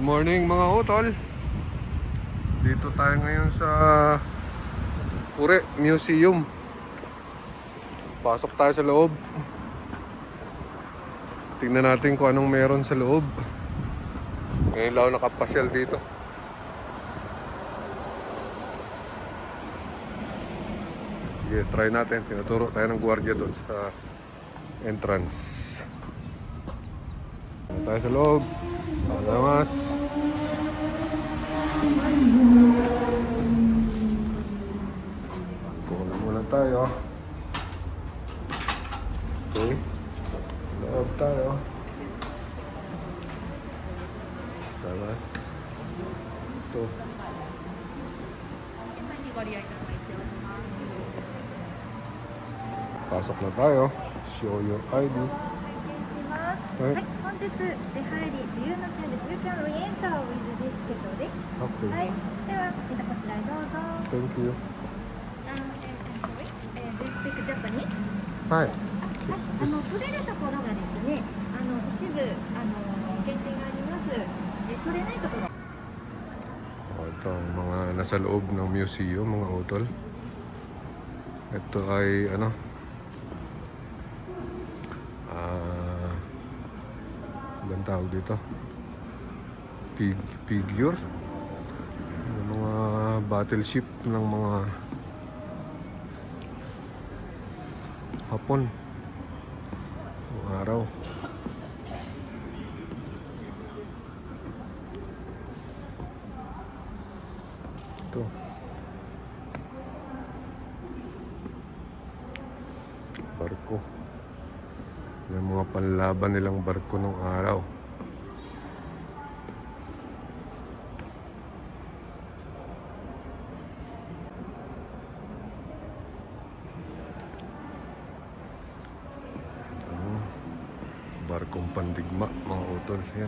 Morning mga utol. Dito tayo ngayon sa Kure Museum. Pasok tayo sa loob. Tingnan natin kung anong meron sa loob. Ngayon lang ako nakapasyal dito. Sige, try natin. Tinuturo tayo ng gwardiya doon sa entrance. Tayo sa loob. Pagkamas. Punan muna tayo. Okay. Loob tayo. Pagkamas. Ito. Pasok na tayo. Show your ID. はい、本日出入り自由の線です。You can re-enter with this ticket. Okay. はい、では、こちらへどうぞ。 Thank you. Sorry, do you speak Japanese? はい。 取れるところがですね、一部限定があります。取れないところ。 Ito ang mga nasa loob ng museum, mga utol. Ito ay ibang tawag dito, figure ng mga battleship ng mga Hapon ng araw. Ito barko. Yung mga panlaban nilang barko ng araw. Barkong pandigma, mga utol. Yan.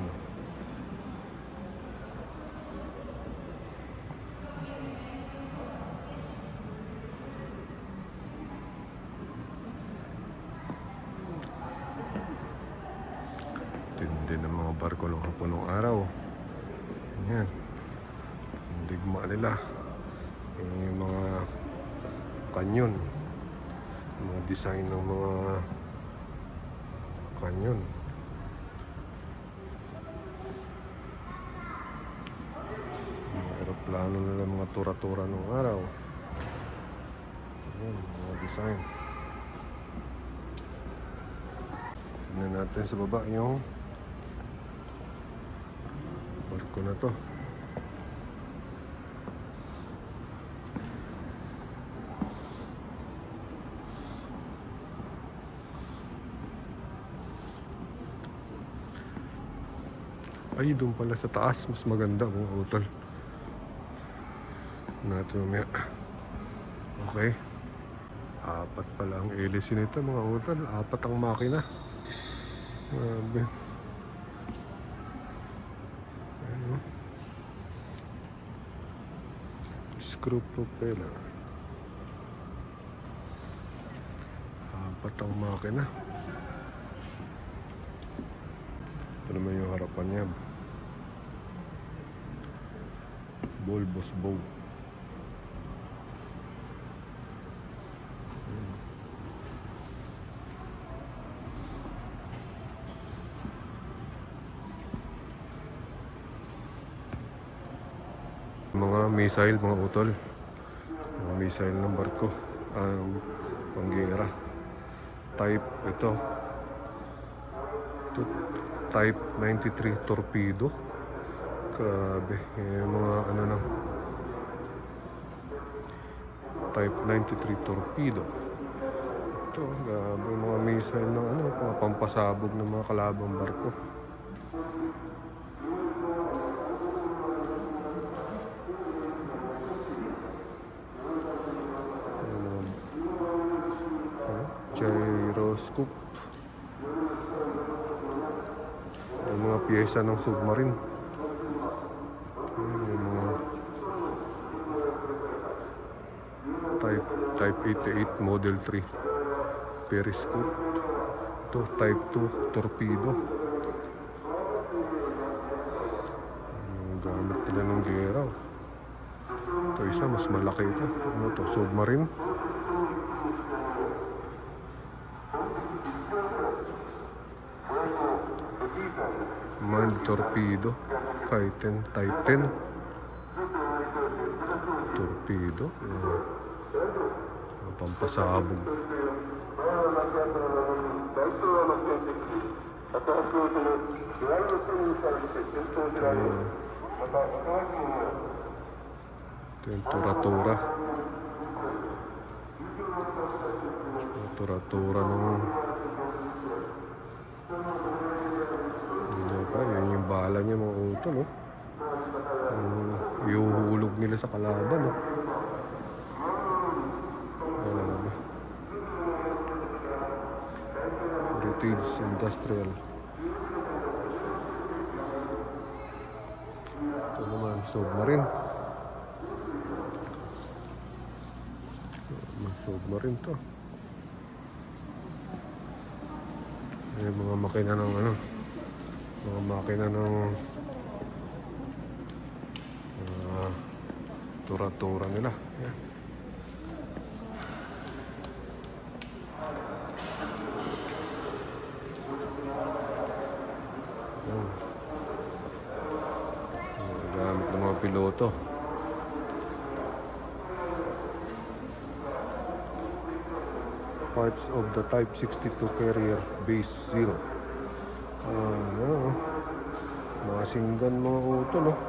Tindi ng mga barko ng Hapon ng araw. Yan. Pandigma nila. Yung mga kanyon. Mga design ng mga kanyon. Mga aeroplano nila, mga tura-tura ng araw. Ayan, mga design. Tignan natin sa baba yung barko na to. Ay, doon pala sa taas. Mas maganda mga utol. Natin mamaya. Okay. Apat pala ang hélice nito mga utol. Apat ang makina. Grabe. Ayan. Screw propeller. Apat ang makina. Ito naman yung harapan niya. Bulbous bow. Mga missile, mga utol. Mga missile ng barko. Panggera. Type ito. Type 93 torpedo. Grabe. Yung mga Type 93 torpedo. Ito, grabe. Yung mga missile ng mga pampasabog ng mga kalabang barko. Gyroscope. Yung mga piyesa ng submarine. Yung mga Type 88 Model 3 periscope. Ito Type 2 torpedo. mas malaki ito. Ano to? Submarine. Man torpedo. Titan. Torpedo. Pampasabog. Ito yung tura-tura. Tura-tura ng ano ba, yun yung bala niya mga utol, no? Iuhulog nila sa kalaban, no? Grabe. Heritage Industrial. Ito naman, submarine. Submarine to. Ay, mga makina ng ano, mga makina ng tura-tura nila. Yan. Gamit ng mga piloto. Parts of the Type 62 carrier base 0. Masinggan mga utol, no?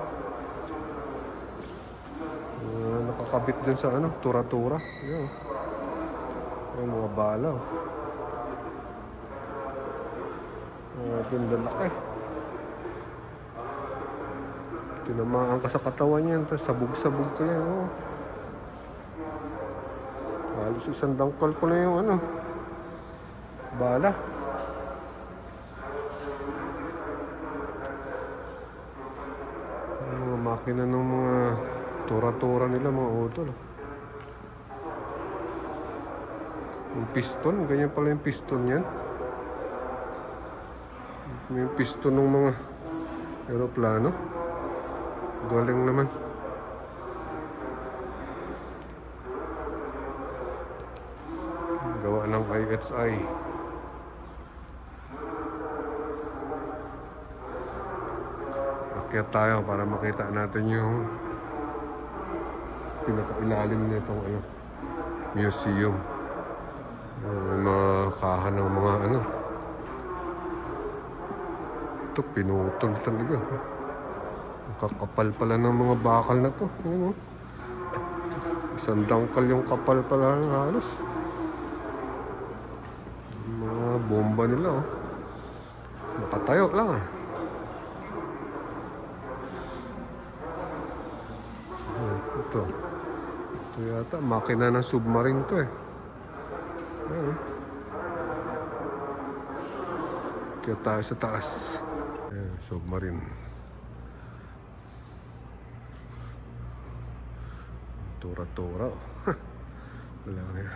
Nakakabit din sa ano, tura-tura. Yan. Yung mga bala. Ganda laki. Tinamaan ka sa katawan yan, tapos sabog-sabog ka yan, oh. Halos isang dangkal ko na yung ano, bala. Yung mga makina ng mga tura-tura nila, mga utol. Yung piston, ganyan pala yung piston yan. May piston ng mga aeroplano. Galing naman. Gawa ng IHI. Akyat tayo para makita natin yung pinakailalim nitong ano, museum. May mga kaha ng mga ano. Ito pinutol talaga. Kakapal pala ng mga bakal na to. Ano? Isang dangkal yung kapal pala halos. Mga bomba nila, oh. Nakatayo lang, ah. Ito yata makina ng submarine to, eh. Kaya tayo sa taas. Submarine. Tura-tura. Wala nga.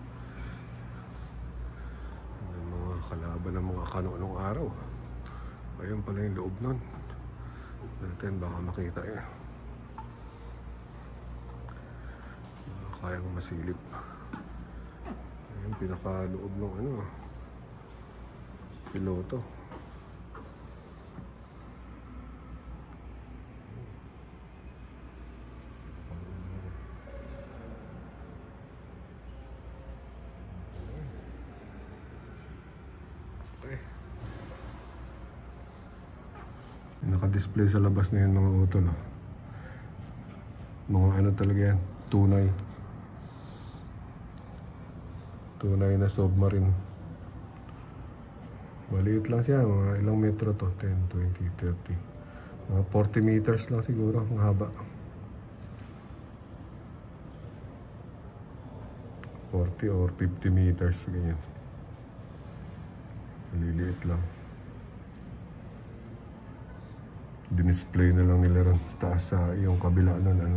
May mga kalaban ng mga kanunong araw. Ayun pala yung loob nun. Natin baka makita yan. Baka kayang masilip. Ayun pinakaloob ng ano, piloto. Naka-display sa labas na yun mga utol, oh. Mga ano talaga yan, tunay na submarine. Maliit lang siya, mga ilang metro to, 10, 20, 30, mga 40 meters lang siguro ang haba. 40 or 50 meters, ganyan. Maliliit lang. Dinisplay na lang nila ron taas sa yung kabila nun, ano,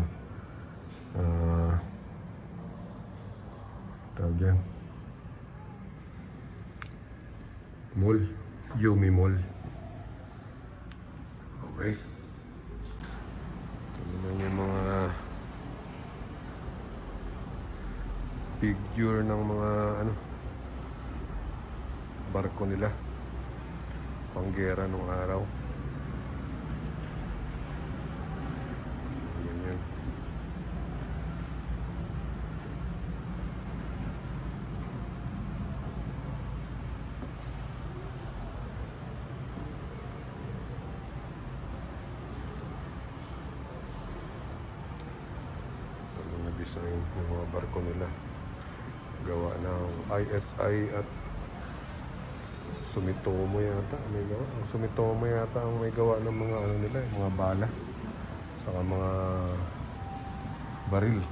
tawag yan, mall, Yumi Mall. Okay, ito naman yung mga figure ng mga ano barko nila, panggera nung araw. Ganyan. Mga design ng mga barko nila, gawa ng ISI at Sumitomo yata may gawa. Sumitomo yata ang may gawa ng mga ano nila, mga bala saka mga baril.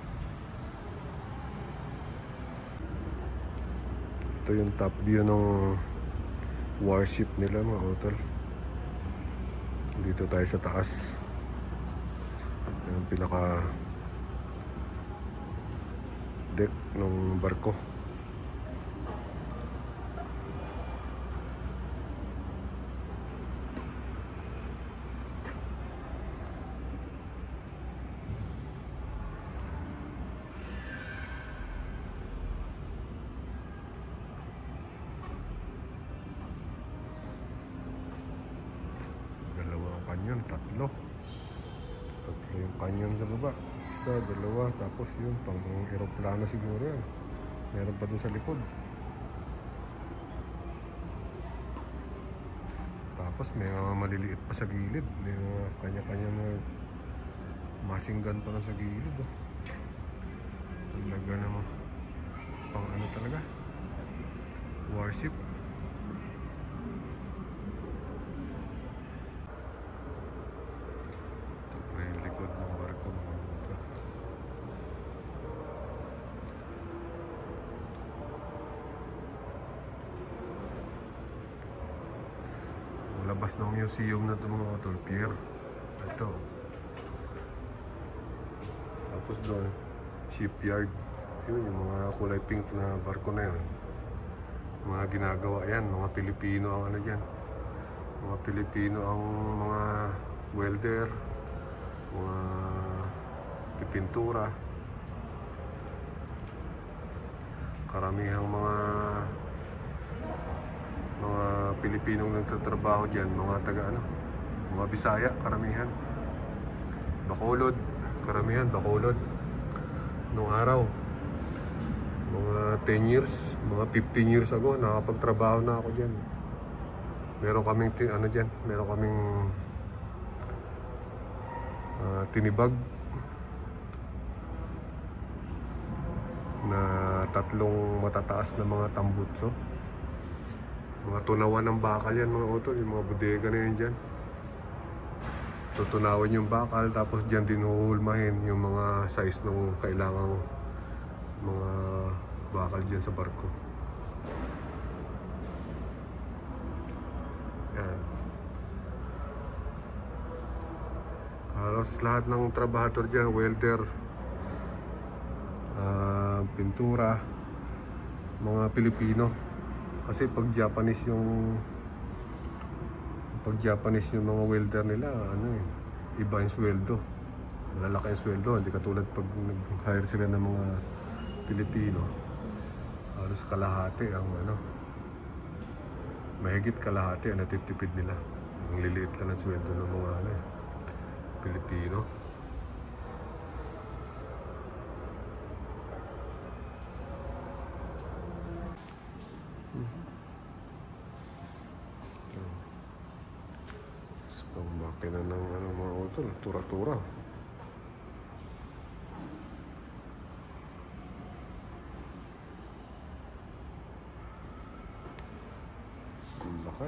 Ito yung top view ng warship nila mga utol. Dito tayo sa taas. Yung pinaka deck ng barko. Dalawang kanyon, tatlo yung kanyon sa baba, isa, dalawa, tapos yun pang aeroplano siguro yan, meron pa dun sa likod, tapos may mga maliliit pa sa gilid, may mga kanya-kanya mga machine gun pa lang sa gilid. Talaga naman pang ano talaga, warship. Labas ng museum na ito mga utol, pier. Ito. Tapos doon, shipyard. Yun, yung mga kulay pink na barko na yun. Mga ginagawa yan, mga Pilipino ang ano dyan. Mga Pilipino ang mga welder, mga pipintura. Karamihang mga Pilipinong nagtatrabaho dyan, mga taga ano, mga Bisaya, karamihan. Bacolod, karamihan, Bacolod. Nung araw, mga 10 years, mga 15 years ago, nakapagtrabaho na ako dyan. Meron kaming, ano dyan, meron kaming tinibag na tatlong matataas na mga tambutso. Mga tunawan ng bakal yan mga utol, yung mga bodega na yan dyan. Tutunawin yung bakal, tapos dyan din huhulmahin yung mga size ng kailangang mga bakal dyan sa barko. Yan. Halos lahat ng trabahador dyan, welder, pintura, mga Pilipino. Kasi pag Japanese yung mga welder nila, ano iba yung sweldo. Malalaki yung sweldo, hindi katulad pag nag-hire sila ng mga Pilipino. Halos kalahati ang ano, mahigit kalahati ang natitipid nila. Ang liliit lang ang sweldo ng mga ano, Pilipino. Ang makina ng ano mga utol, tura-tura. Ang laki.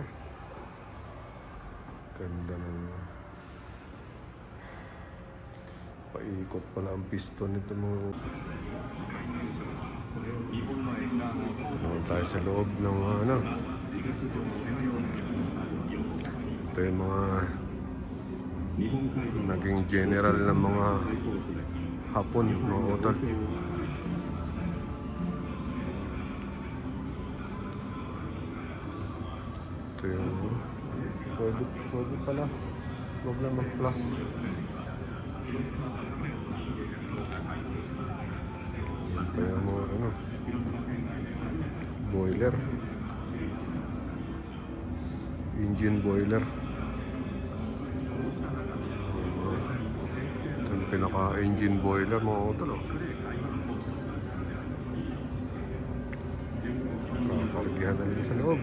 Ganda ng paikot pala ang piston nito mga utol. Naman tayo sa loob ng ano. Ito yung mga naging general ng mga Hapon, mga utol. Ito yung pwede pala. Huwag na mag-plus. Kaya mga ano, boiler, engine boiler. Ito yung pinaka-engine boiler mga utol. Kakargihan na nila sa loob.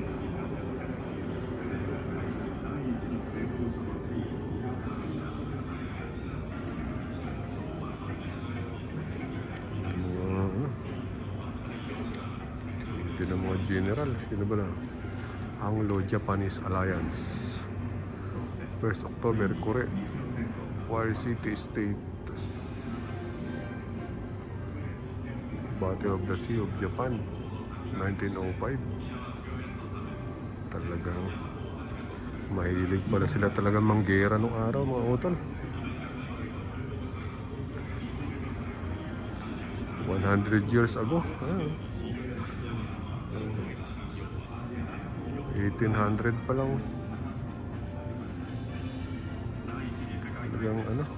Ito na mga general. Sino ba na? Anglo-Japanese Alliance. 1st October, Korea. War City State. Battle of the Sea of Japan, 1905. Talagang mahilig pala sila talagang manggera nung araw mga utol. 100 years ago. 1800 pa lang. Talagang ano,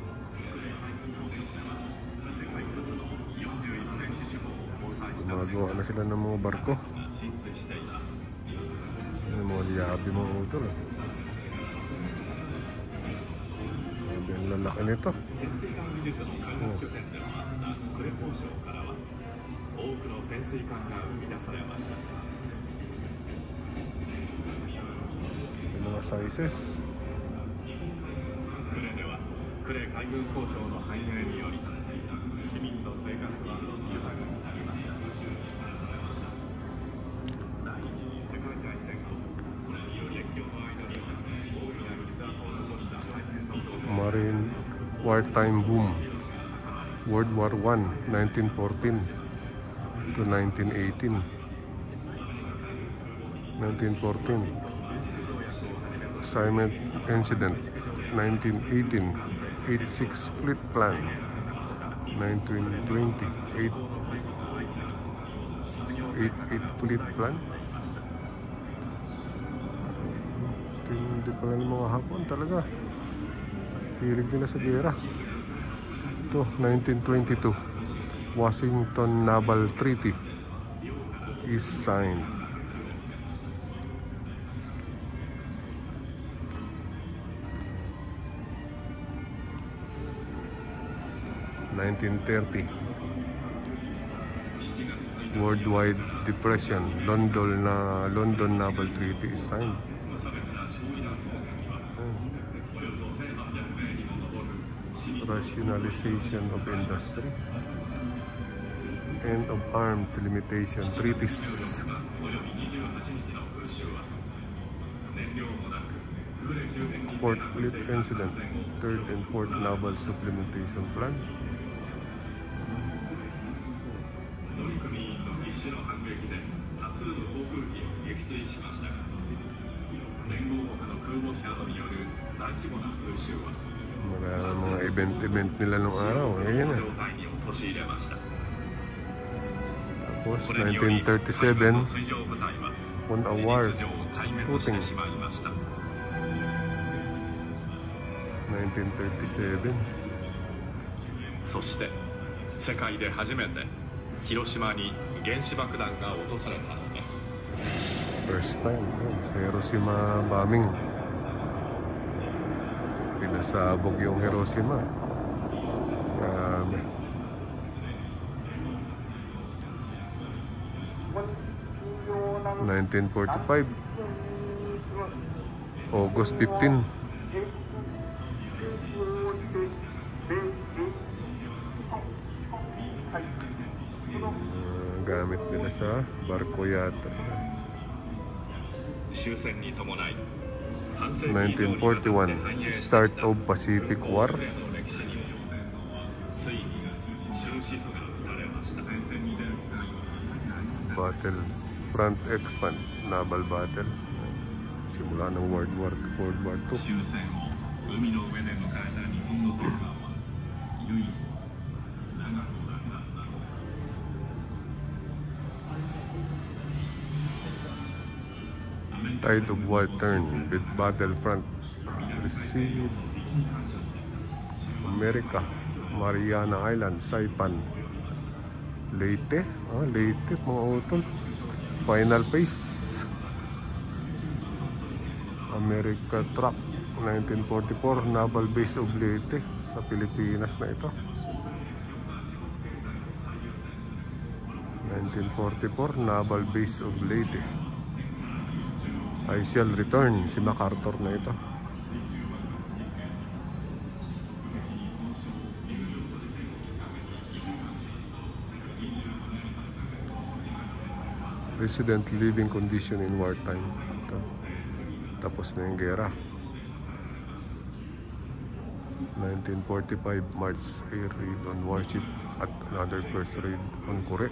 gumagawa na sila ng mga barko. Yung mga liyabi mga utol. Grabe ang lalaki nito. Yung mga sizes. 呉海軍交渉の繁栄により市民の生活は豊かになりました。第一次世界大戦後、これにより列強の間に大いなる傷跡を残した大戦の Marine wartime boom. World War I, 1914 to 1918. 1914. Assignment incident, 1918. 86 Fleet Plan, 1920. 88 Fleet Plan. Hindi pala ng mga Hapon talaga. Hilig nila sa gera. Ito, 1922. Washington Naval Treaty is signed. 1930. Worldwide Depression. London Naval Treaty is signed. Rationalization of industry. End of arms limitation treaties. Port Fleet Incident. Third and Fourth Naval Supplementation Plan. Mga event nila nung araw. Ayan na. Tapos 1937 won a war shooting. 1937. そして世界で初めて広島に原子爆弾が落とされたのです。 First time sa Hiroshima bombing. Pinasabog yung Hiroshima. Grabe. (1945) August 15. Gamit nila sa barko yata. 1941 Start of Pacific War. Battle Front Expand Naval Battle. Simula ng World War II. Tide of war turn with battlefront. Received America, Mariana Island, Saipan. Leyte. Leyte mga utol. Final phase. America Truck 1944 Naval Base of Leyte sa Pilipinas na ito. 1944 Naval Base of Leyte. I shall return, si MacArthur na ito. Resident living condition in wartime. Ito. Tapos na yung gera. 1945 March air raid on warship at another first raid on Kure.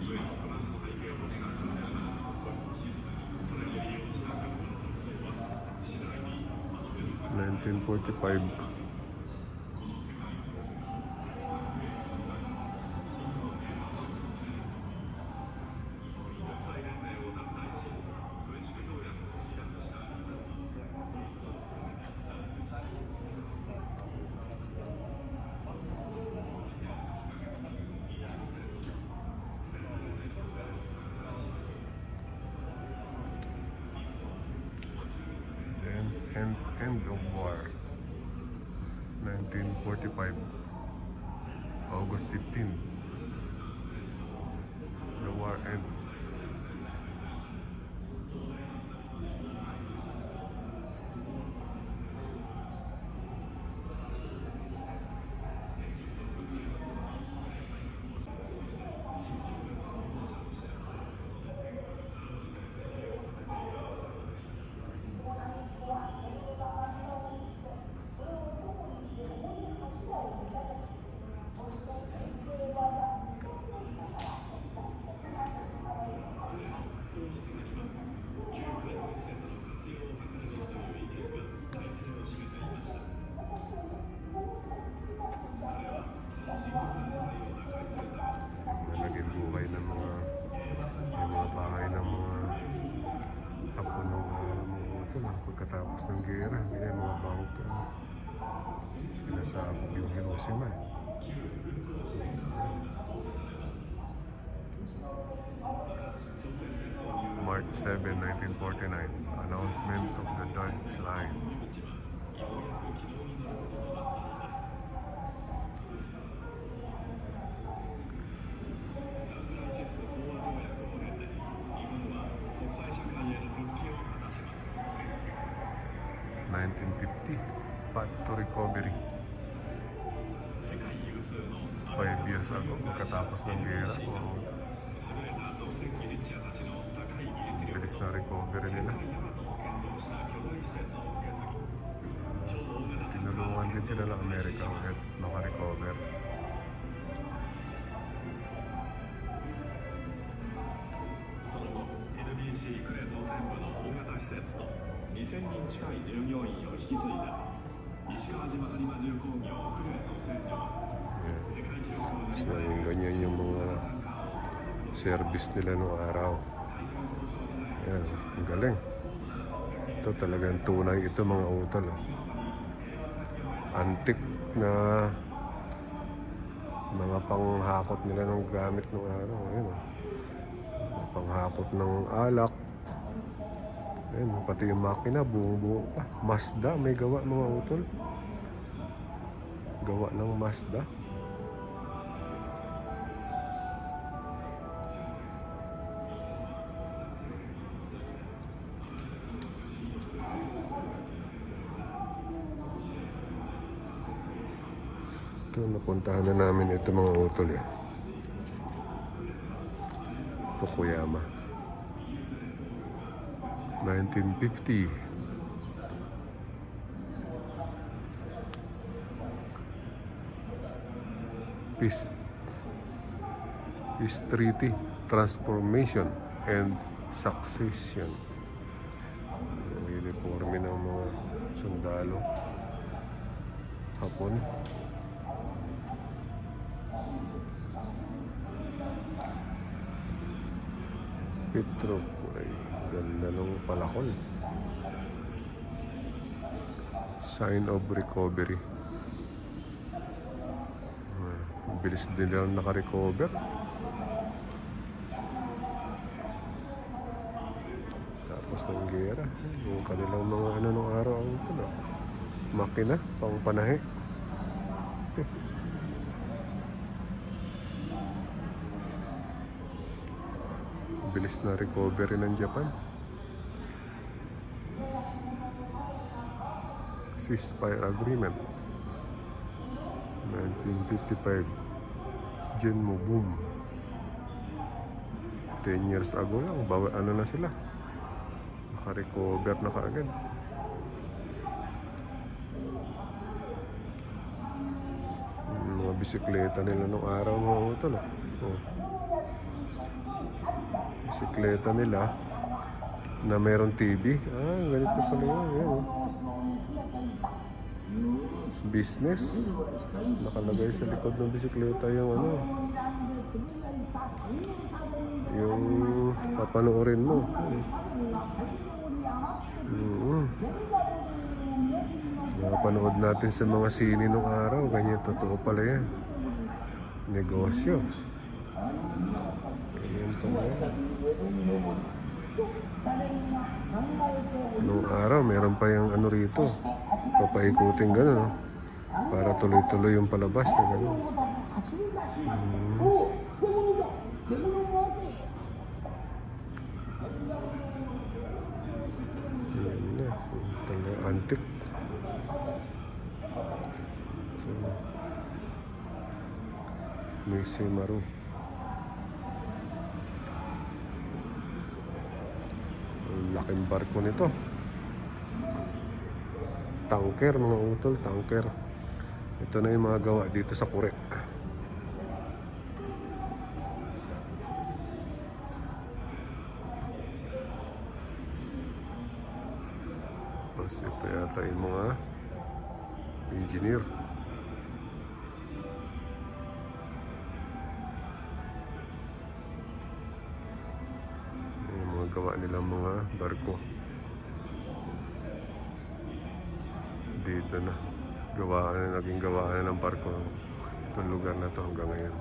1945 end of war. 1945 August 15 the war ends. Naging buhay ng mga bahay ng mga apo ng mga ito lang pagkatapos ng gera. Ganyan, mga bangka. Sinasabog yung Hiroshima. March 7, 1949. Announcement of the Dutch Line. Path to recovery. 5 years ago, pagkatapos ng gera, bilis na recovery nila. Tinulungan din sila ng Amerika ulit makarecover. NBC 呉造船部の大型施設と2000人近い従業員を引き継いだ石川島播磨重工業呉造船所は世界記録を塗り替える ganyan yung mga service nila noong araw. Ayan, ang galing. Ito talagang tunay ito mga utol. Antik na mga panghakot nila ng gamit noong araw. Ayan, panghakot ng alak. Ayan, pati yung makina buong-buo pa. Mazda may gawa mga utol. Gawa ng Mazda. Ito, napuntahan na namin ito mga utol eh. Fukuyama 1950. Peace Treaty, Transformation and Succession. Ang uniforme ng mga sundalo Hapon. Petro, ay ganda ng palakol. Sign of recovery. Bilis din lang naka-recover. Tapos ng gera. Yung kanilang mga ano nung araw ang ito na. Makina, pang panahe. Bilis na recovery ng Japan. Ceasefire agreement 1955. Genmo boom. 10 years ago lang, ano na sila, naka-recover na kaagad. Mga bisikleta nila nung araw mga utol. Oh. Bisikleta nila na meron TV. Ganito pala yun. Ayan, oh. Business. Nakalagay sa likod ng bisikleta yung ano, yung papanoorin mo. Napanood natin sa mga sine nung araw. Ganyan, totoo pala yan. Negosyo. Ganyan pala yan. Nung araw, meron pa yung ano rito, papaikutin gano'n, no? Para tuloy-tuloy yung palabas na gano'n. Antik. Misi Maru. Laking barko nito. Tanker mga utol, tanker. Ito na yung mga gawa dito sa Kure. Tapos ito yata yung mga engineer. Yung mga gawa nilang mga barko. Dito na. Naging gawaan ng barko itong lugar na to hanggang ngayon.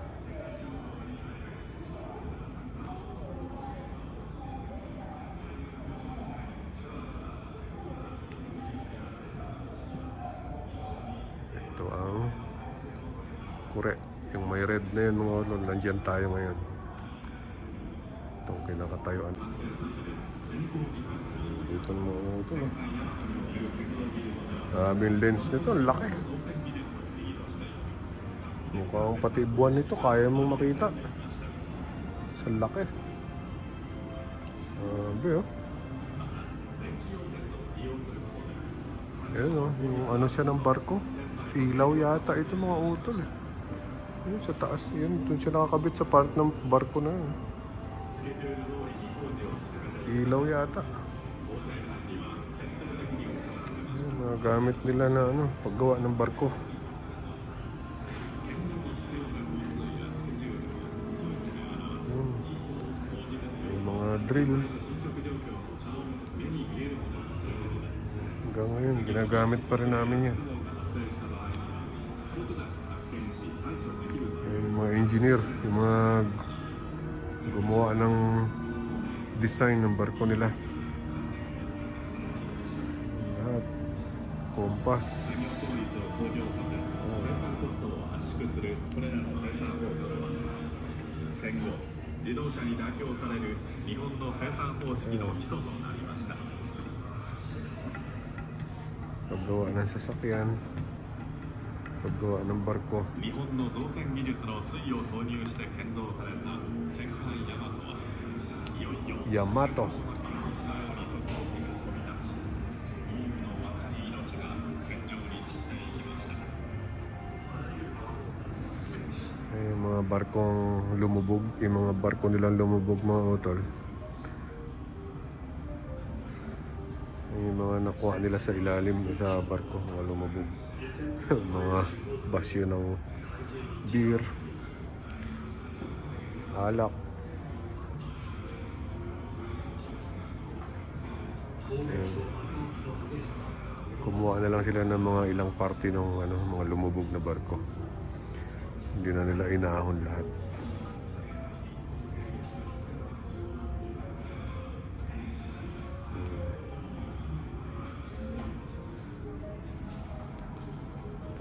Ito ang Kure. Yung may red na yun mga ulol. Nandiyan tayo ngayon. Itong kinakatayuan. Dito ng mga ito, no? Maraming lens nito, laki. Mukhang pati buwan nito kaya mong makita. Sa laki. Oh. Ayan, oh, yung ano siya ng barko. Ilaw yata ito mga utol, eh. Ayan sa taas, yan, doon siya nakakabit sa part ng barko na yun. Ilaw yata. Gamit nila na ano, paggawa ng barko. Yung mga drill. Hanggang ngayon, ginagamit pa rin namin yan. Yung mga engineer, yung mga gumawa ng design ng barko nila. Kompas. Paggawa ng sasakyan, paggawa ng barko. Yamato. Yung mga barkong lumubog, yung mga barko nilang lumubog mga utol. Yung mga nakuha nila sa ilalim sa barko, mga lumubog. Mga basyo ng beer, alak. Ayan. Kumuha na lang sila ng mga ilang party ng ano, mga lumubog na barko. Hindi na nila inahon lahat.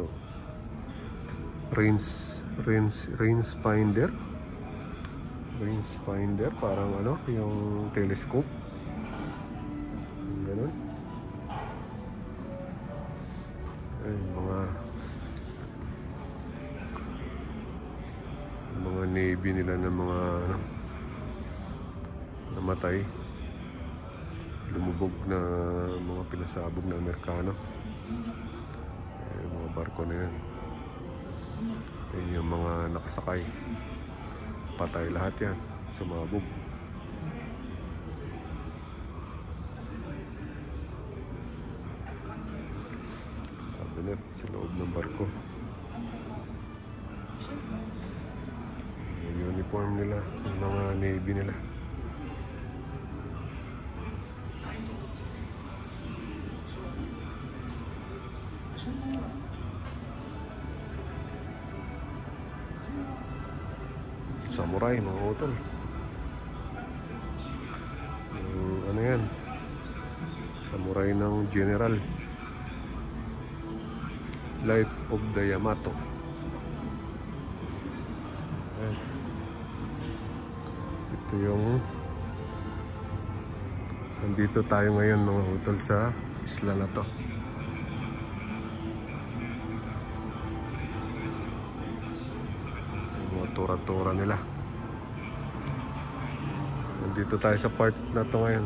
ito? Range finder. Range finder, parang ano, yung telescope. Ganun. Ay, mga Navy nila ng mga ano, namatay, lumubog na mga pinasabog na Amerikano. Mga barko na yan. Yan yung mga nakasakay, patay lahat yan, sumabog. Cabinet sa loob ng barko. Yung uniform nila, yung mga Navy nila. Samurai, mga utol. Ano yan? Samurai ng General. Life of the Yamato. Ayan. Ito yung nandito tayo ngayon, mga utol, sa isla na to. Tura-tura nila. Nandito tayo sa part na to ngayon.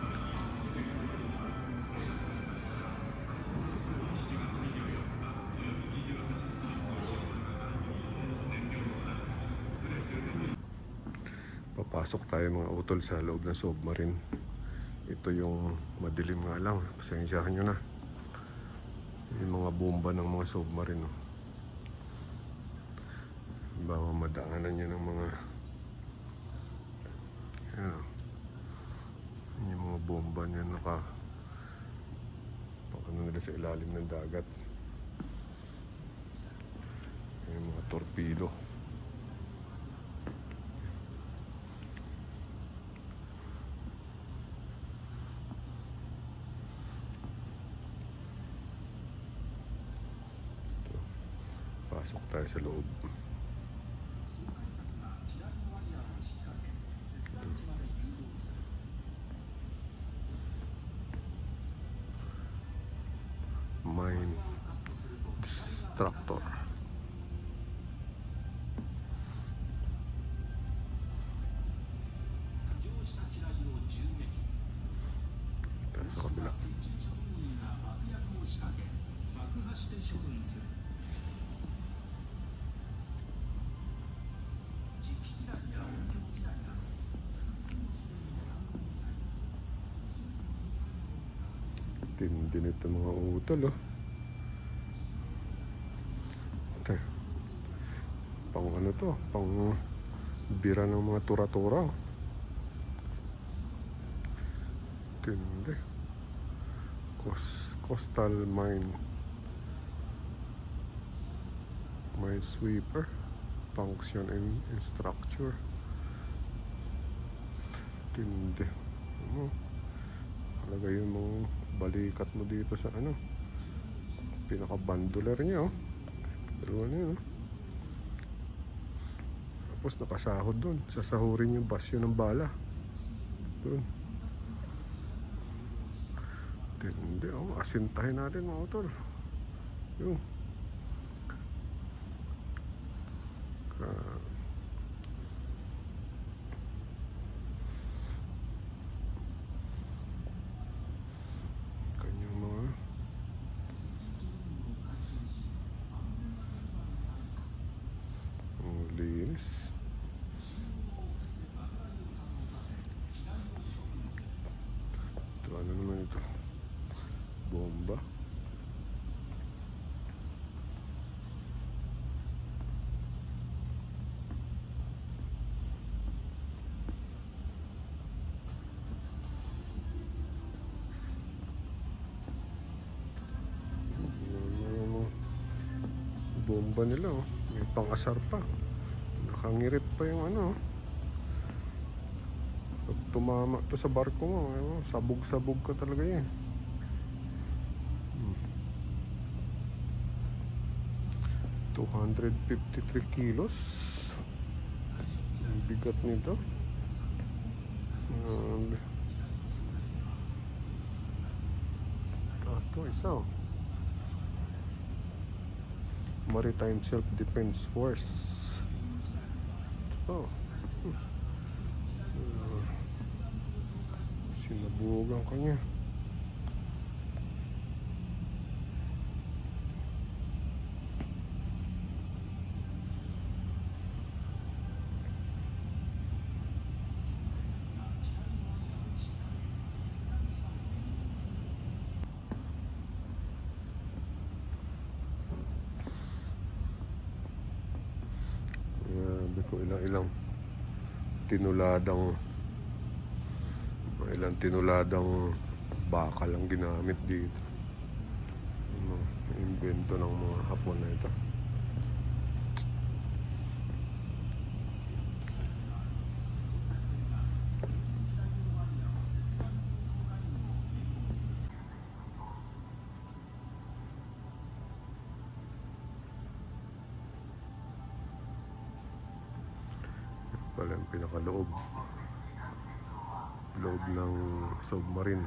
Papasok tayo, mga utol, sa loob ng submarine. Ito yung madilim nga lang, pasensyahan nyo na. Yung mga bomba ng mga submarine, no? Baka madaanan niya ng mga yung mga bomba niya pakano nila sa ilalim ng dagat. Yung mga torpedo. Ito. Pasok tayo sa loob. Mine destructor. Tayo sa kabila. Tindi nito, mga utol, oh. Ito, pang ano to, pang bira ng mga tura-tura, oh. Tindi. Coastal mine sweeper, function and structure. Tindi. Ano, kalagay yung mga balikat mo dito sa ano, pinaka-bandoler niya, oh. Dalawa na yun, oh. Tapos nakasahod doon, sasahurin yung basyo ng bala doon. Hindi, oh, asintahin natin, mga utol. Yung kanyang mga linis. Ito, ano naman ito? Bomba. Bomba nila, oh. May pang-asar pa. Nakangirit pa yung ano. Pag tumama to sa barko mo, sabog-sabog ka talaga yan. 253 kilos. Ang bigat nito. Ito isa. Maritime Self-Defense Force. Ito. Sinabugan kanya. Ilang tinuladang bakal ang ginamit dito. Invento ng mga Hapon na ito. Pala yung pinakaloob ng submarine.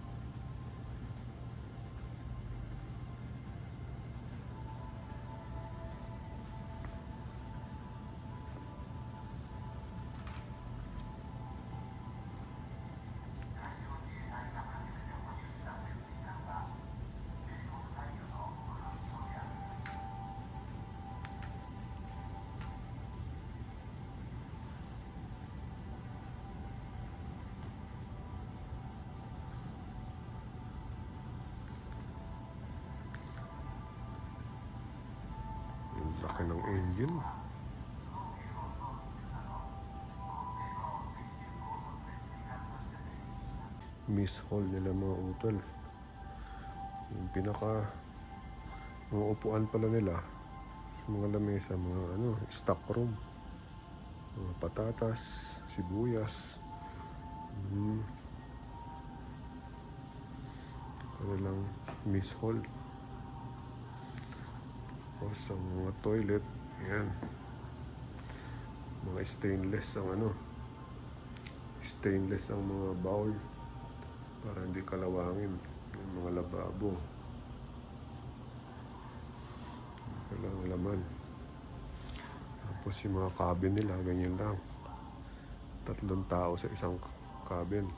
Laki ng engine. Miss hall nila mga utol. Yung pinaka mga upuan pala nila sa mga lamesa, mga stock room, mga patatas, sibuyas, kanilang miss hall. Tapos ang mga toilet, yan. Mga stainless ang mga bowl para hindi kalawangin. Yung mga lababo. Walang laman. Tapos yung mga cabin nila, ganyan lang. 3 tao sa isang cabin.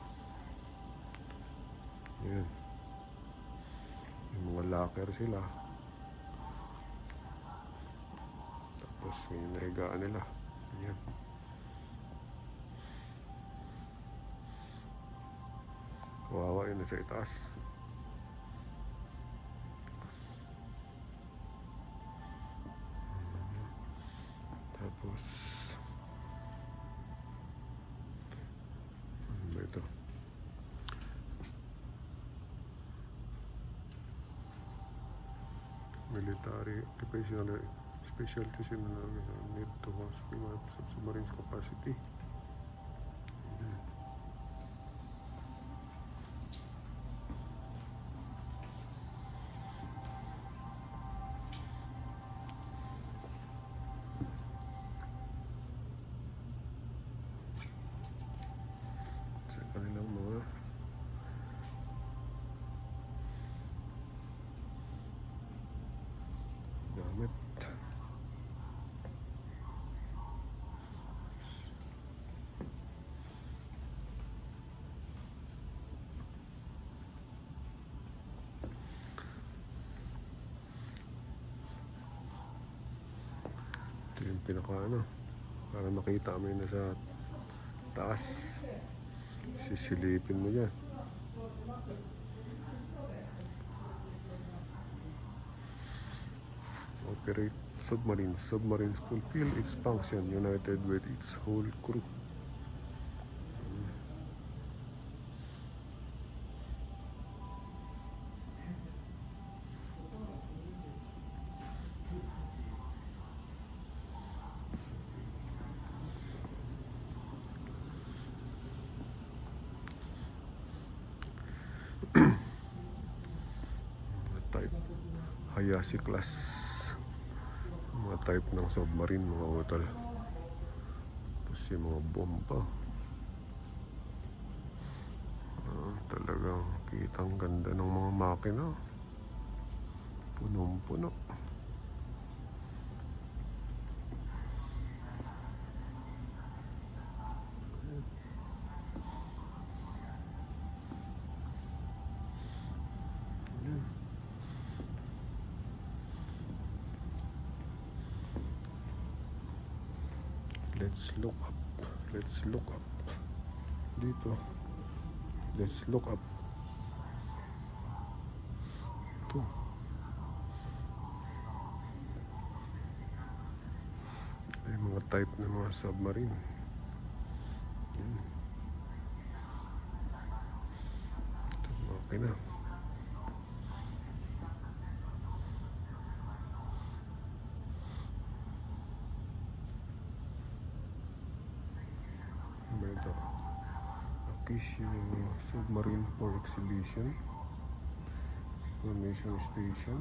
Yan. Yung mga locker sila. Tapos yung nahigaan nila. Yan. Kawawa yun sa itaas. Tapos ano ba ito? Military occupational specialties in need to house submarine capacity. Sa kanilang mga gamit. Ito yung pinaka para makita mo yun nasa taas. Sisilipin mo yan. Operate submarines. Submarines fulfill its function united with its whole crew. Type Hayashi class type ng submarine mga utol. Tapos yung mga bomba. Talagang kitang ganda ng mga makina. Punong-puno. Let's look up. Let's look up. Dito. Let's look up. Ito. Ay, mga type ng mga submarine. Ito, okay na. Ito. Akisha Submarine for Exhibition. Formation Station.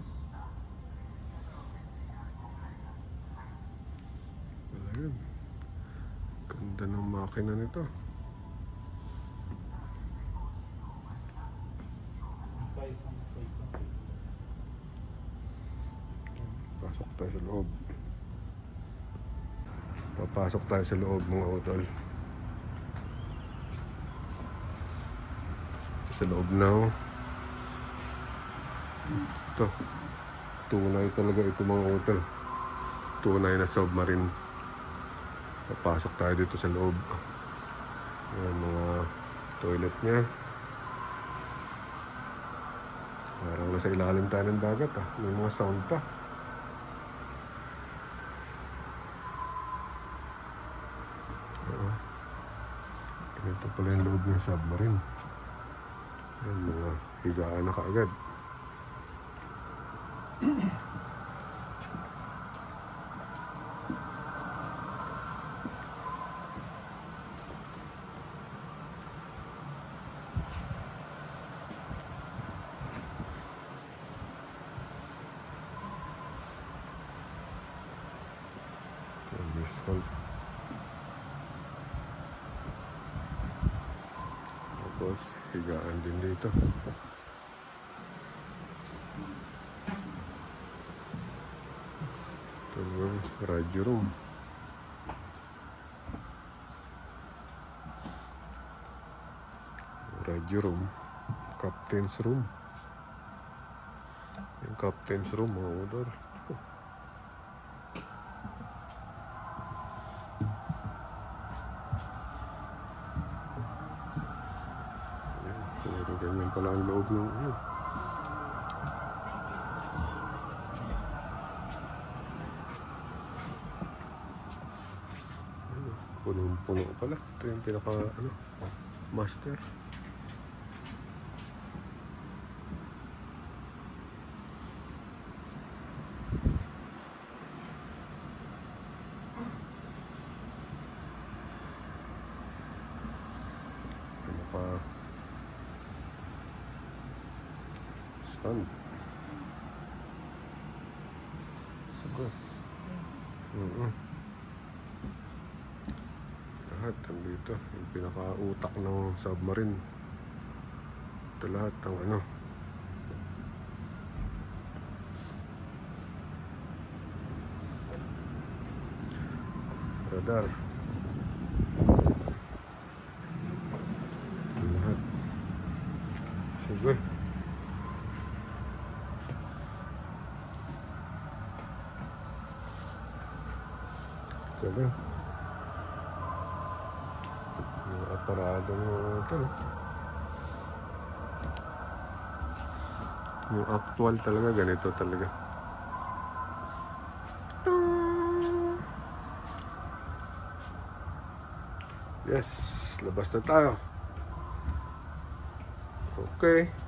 Ayan. Ganda ng makina nito. Pasok tayo sa loob. Papasok tayo sa loob mga utol. Sa loob na. Ito. Tunay talaga ito mga utol. Tunay na submarine. Papasok tayo dito sa loob. Ayan, mga toilet niya. Parang nasa ilalim tayo ng dagat ah. May mga sound pa. Ito pala yung loob ng submarine. Ayan, mga higaan na kaagad. Tapos higaan din dito. Ito yung radio room. Radio room. Captain's room. Yung captain's room mga udol. Pero ganyan pala ang loob ng ano. Punong-puno pala. Ito yung pinaka ano, master. Pinaka stand. Sagot. Lahat nandito. Yung pinaka-utak ng submarine. Ito lahat ng ano. Radar. Lahat. Sige. Sige. Yung aparado mo ito. Yung actual talaga, ganito talaga. Yes, labas na tayo. Okay.